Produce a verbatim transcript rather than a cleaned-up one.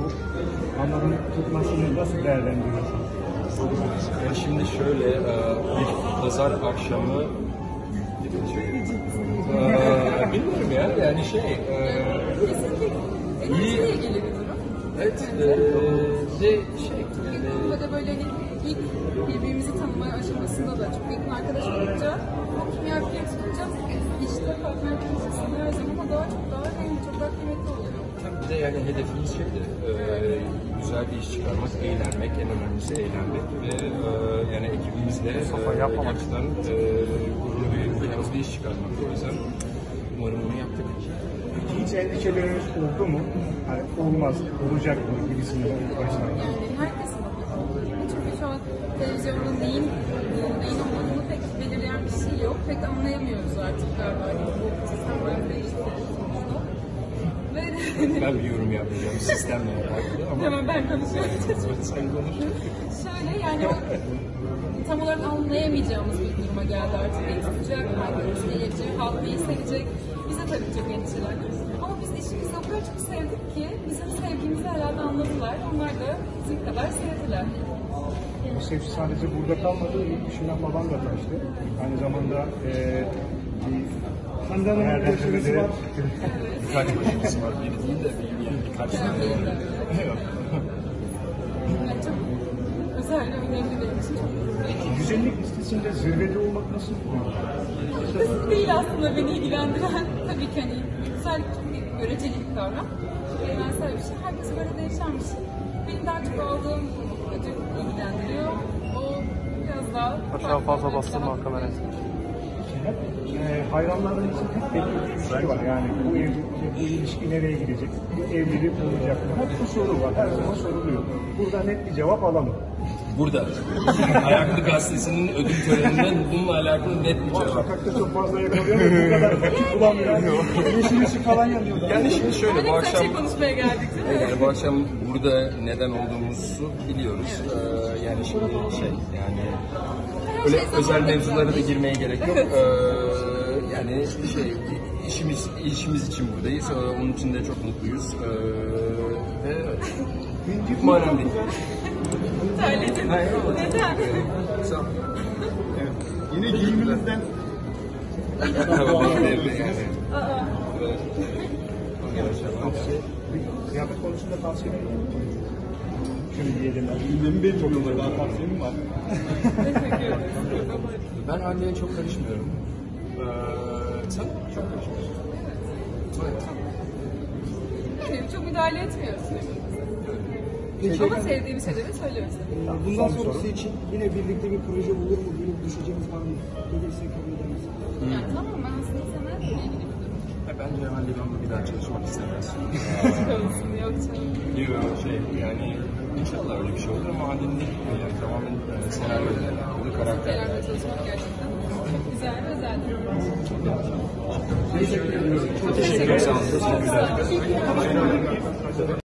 bu hamurun tutmasını nasıl değerlendiriyorsunuz? Ya şimdi şöyle e, bir pazar akşamı e, bilmiyorum ya yani şey e, iyi ilgili bir durum. evet e, de şey yani, Burada böyle hani ilk birbirimizi tanıma aşamasında da çok yakın arkadaş olunca kimya bir tutunca işte partner konusunda her zaman daha çok daha önemli, çok daha kıymetli oluyor. bir de yani hedefimiz şeydi e, güzel bir iş çıkarmak, eğlenmek, en önemlisi eğlenmek ve e, yani ekibimizle e, gerçekten e, gurur duyduğumuz bir iş çıkarmak. O yüzden umarım onu yaptık. Hiç endişeleriniz oldu mu? Hani olmaz, olacak mı gibisinden başlayın. Yani herkesin oluyor. Çünkü şu an televizyonda neyin, neyin olmadığını pek belirleyen bir şey yok. Pek anlayamıyoruz artık galiba. Bu sistemler değişti sonuçta. Ve Ben bir yorum yapmayacağım sistemle alakalı ama hemen ben konuşuyorum. sen konuş. Şöyle yani o tam olarak anlayamayacağımız bir duruma geldi artık. Neyi tutacak, herkes neyi yiyecek, halk neyi sevecek. Bize tabii çok endişeler. Ama biz işimizi o kadar çok sevdik ki bizim sevgimizi herhalde anladılar. Onlar da bizim kadar sevdiler. Sef sadece burada kalmadı, yurt dışına falan da taştı. Aynı zamanda eee bir Hande Hanım'ın görüşmesi var. Birkaç projemiz var. Biri değil de bir, bir, birkaç tane var. Yani çok özel ve önemli benim için çok mutluyum. Güzellik listesinde zirvede olmak nasıl bir Basit değil aslında beni ilgilendiren. Tabii ki hani güzellik çok bir göreceli bir kavram. Evrensel bir şey. Herkese göre değişen bir şey. Benim daha çok aldığım ödül ilgilendiriyor. O biraz daha... Aşağı fazla bastırma kamerayı. hep e, hayranların için hep belli bir şey var. Yani bu, ev, bu ilişki nereye gidecek? Bu evlilik olacak mı? Hep bu soru var. Her zaman soruluyor. Burada net bir cevap alamam. Burada. Ayaklı Gazetesi'nin ödül töreninden bununla alakalı net bir cevap. Sokakta çok fazla yakalayamıyor. Bu kadar açık bulamıyor. Yeşil ışık falan yanıyor. Yani şimdi şöyle bu Öyle akşam... şey konuşmaya geldik değil mi? Yani bu akşam burada neden olduğumuzu biliyoruz. Ee, yani şimdi şey yani öyle özel mevzulara da girmeye gerek yok. Ee, yani şey işimiz işimiz için buradayız. Ee, onun için de çok mutluyuz. Ee, ve umarım değil. Terledin. Neden? Sağ ol. Yine giyiminizden Tamam, yani. Aa. kıyafet konusunda tavsiye ediyorum. Şunu giyelim. Gündemi belli oluyor. Daha tavsiyem var. Teşekkür ederim. Ben anneye çok karışmıyorum. Ee, sen çok karışmıyorsun. Evet. Yani çok müdahale etmiyoruz. Ama sevdiğimiz şeyleri söylüyoruz. Bundan sonrası için yine birlikte bir proje olur mu? Böyle bir düşüncemiz var mı? Gelirse kabul ederiz. Yani tamam ben aslında senaryoyla ilgili bir durum. Ya bence Hande Hanım'la bir daha çalışmak istemez. Olsun yok canım. Yok şey yani inşallah öyle bir şey olur ama Hande'nin de yani tamamen e, senaryoyla alakalı karakter. Beraber çalışmak gerçekten çok güzel ve özel. Çok teşekkür ederim. Çok sağ olun. Teşekkürler.